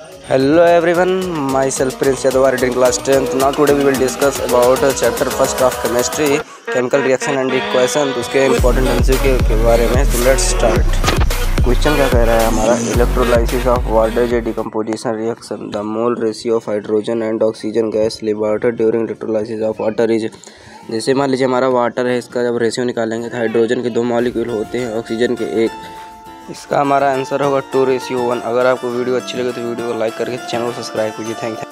Hello everyone, myself Prince Yadav reading class 10th. Now today we will discuss about chapter first of chemistry, chemical reaction and equation. तो उसके important answer के बारे में तो let's start. Question क्या कह रहा है हमारा, इलेक्ट्रोलाइसिस ऑफ वाटर जे decomposition reaction the mole ratio of hydrogen and oxygen gas liberated during electrolysis of water is. जैसे मान लीजिए हमारा वाटर है, इसका जब रेशियो निकालेंगे तो हाइड्रोजन के 2 मॉलिक्यूल होते हैं, ऑक्सीजन के 1। इसका हमारा आंसर होगा 2:1। अगर आपको वीडियो अच्छी लगे तो वीडियो को लाइक करके चैनल को सब्सक्राइब कीजिए। थैंक